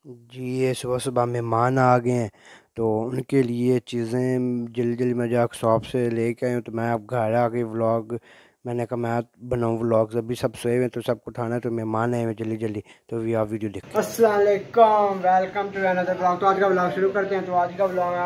जी, ये सुबह-सुबह मेहमान आ गए हैं, तो उनके लिए चीज़ें जल्दी-जल्दी मैं जाके शॉप से लेके आया हूँ, तो मैं अब घर आ के मैंने कहा मैं बनाऊँ व्लॉग्स। अभी सब सोए हुए हैं, तो सबको उठाना है, तो मेहमान आए हुए हैं जल्दी-जल्दी, तो अभी आप वीडियो देखें। अस्सलाम वालेकुम, वेलकम टू अनदर ब्लॉग। तो आज का ब्लॉग शुरू करते हैं। तो आज का ब्लॉग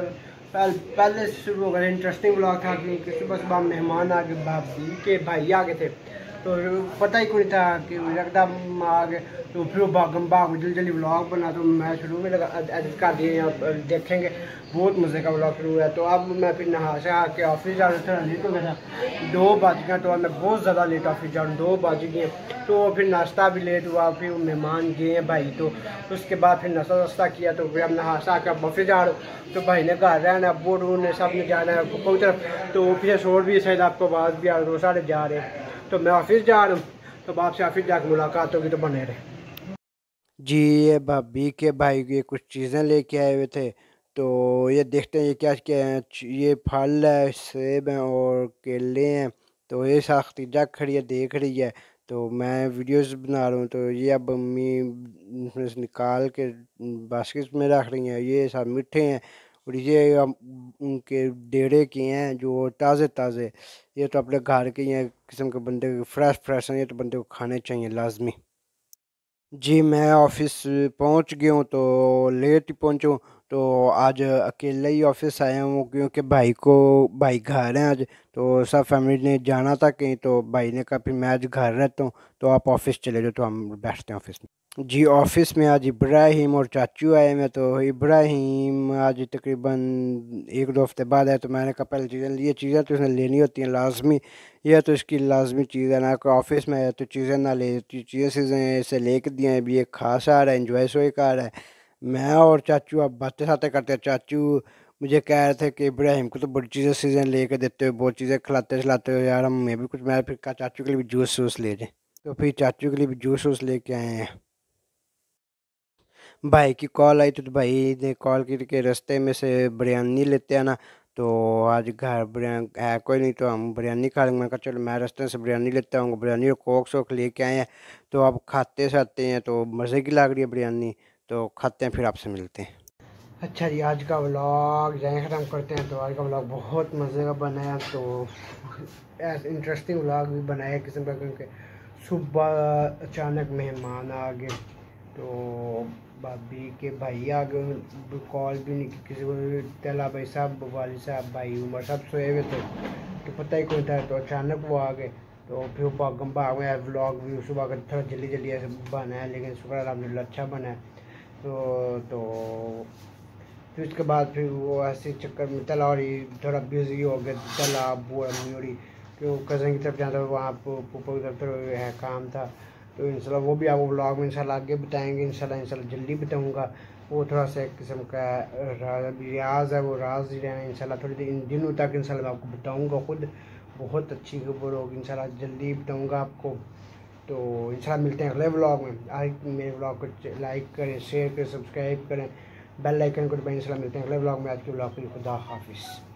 पहले शुरू हो गया इंटरेस्टिंग ब्लॉग था कि सुबह सुबह मेहमान आ गए, भाभी के भाई आ गए थे, तो पता ही कोई था कि एकदम आ गए। तो फिर भागम भाग जल्दी जल्दी व्लॉग बना, तो मैं शुरू में लगा एडिट कर दिए, आप देखेंगे बहुत मज़े का व्लॉग शुरू है। तो अब मैं फिर नहा शहा के ऑफिस जा रहा था, लेट हो गया था, 2 बज गए। तो अब मैं बहुत ज़्यादा लेट ऑफिस जा रहा हूँ, 2 बज गए। तो फिर नाश्ता भी लेट हुआ, फिर मेहमान गए हैं भाई, तो उसके बाद फिर नाश्ता वास्ता किया। तो फिर अब नहा शहा के ऑफिस जा रहा हूँ। तो भाई ने घर रहना, अब्बू ने सब ने जाना है कोई तरफ, तो पीछे शोर भी शायद आपको आवाज़ भी आ रही, 2 साढ़े जा रहे हैं। तो मैं ऑफिस जा रहा हूँ, तो आपसे ऑफिस जाकर मुलाकात होगी, तो बने रहे। जी, ये भाभी के भाई ये कुछ चीज़ें लेके आए हुए थे, तो ये देखते हैं ये क्या-क्या है। ये फल है, सेब हैं और केले हैं, तो ये साख्तीजा खड़ी है, देख रही है, तो मैं वीडियोस बना रहा हूँ। तो ये अब अम्मी इसमें से निकाल के बास्केट में रख रही हैं। ये सब मीठे हैं और ये उनके डेरे के हैं जो ताज़े-ताज़े, ये तो अपने घर के ही हैं, किस्म के बंदे फ्रेश हैं, ये तो बंदे को खाने चाहिए लाजमी। जी, मैं ऑफ़िस पहुंच गया हूँ, तो लेट ही पहुंचा हूँ, तो आज अकेले ही ऑफ़िस आया हूँ क्योंकि भाई घर हैं आज, तो सब फैमिली ने जाना था कहीं, तो भाई ने कहा फिर मैं आज घर रहता हूँ, तो आप ऑफ़िस चले जाओ, तो हम बैठते हैं ऑफ़िस में। जी, ऑफ़िस में आज इब्राहिम और चाचू आए हैं, तो इब्राहिम आज तकरीबन 1-2 हफ़्ते बाद आया, तो मैंने कहा पहले ये चीज़ें तो इसने लेनी होती हैं लाज़मी, ये तो इसकी लाज़मी चीज़ है ना, कोई ऑफ़िस में है तो चीज़ें ना ले, चीज़ें इसे लेके दिए हैं, अभी ये खास आ रहा है, एंजॉय सोए कर रहा है। मैं और चाचू अब बातें-शातें करते हैं। चाचू मुझे कह रहे थे कि इब्राहिम को तो बड़ी चीज़ें लेके देते हो, बहुत चीज़ें खिलाते-खिलाते हो यार, हमें भी कुछ। मैं फिर कहा चाचू के लिए भी जूस-वूस ले जाएँ, तो फिर चाचू के लिए भी जूस-वूस लेके आए हैं। भाई की कॉल आई थी, तो भाई ने कॉल की कि रास्ते में से बिरयानी लेते आना, तो आज घर बिरयानी है कोई नहीं, तो हम बिरयानी खा लेंगे। मैंने कहा चलो मैं रास्ते से बिरयानी लेता हूँ, बिरयानी और कोक शोक लेके आए हैं, तो अब खाते साते हैं, तो मज़े की लग रही है बिरयानी, तो खाते हैं फिर आपसे मिलते हैं। अच्छा जी, आज का व्लॉग यहीं ख़त्म करते हैं। तो आज का व्लॉग बहुत मज़े का बनाया, तो ऐसा इंटरेस्टिंग व्लॉग भी बनाया किस्म का, क्योंकि सुबह अचानक मेहमान आ गए, तो भाभी के भाई आ गए, कॉल भी नहीं की किसी को, तला भाई साहब, वाली साहब, भाई उमर सब सोए हुए थे, तो पता ही कोई था, तो अचानक वो आ गए। तो फिर भागम भाग में व्लॉग भी सुबह का थोड़ा जल्दी जल्दी ऐसे बना है, लेकिन शुक्र अल्हम्दुलिल्लाह अच्छा बना है। तो फिर उसके बाद फिर वो ऐसे चक्कर में तला और थोड़ा बिजी हो गया, तला अबू और अम्मी और क्यों कज़न की तरफ जाता था, वहाँ पप्पा की तरफ है काम था। तो इंशाल्लाह वो भी आपको ब्लॉग में इंशाल्लाह आगे बताएंगे, इंशाल्लाह जल्दी बताऊँगा। वो थोड़ा सा एक किस्म का रियाज है, वो राज ही रहना इंशाल्लाह, थोड़ी इन दिनों तक इंशाल्लाह मैं आपको बताऊँगा खुद। बहुत अच्छी खबर होगी इंशाल्लाह, जल्दी बताऊँगा आपको। तो इंशाल्लाह मिलते हैं अगले व्लॉग में। आज मेरे व्लॉग को लाइक करें, शेयर करें, सब्सक्राइब करें, बेल आइकन को दबाएं। इंशाल्लाह मिलते हैं अगले व्लॉग में। आज के व्लॉग के लिए खुदा हाफिज़।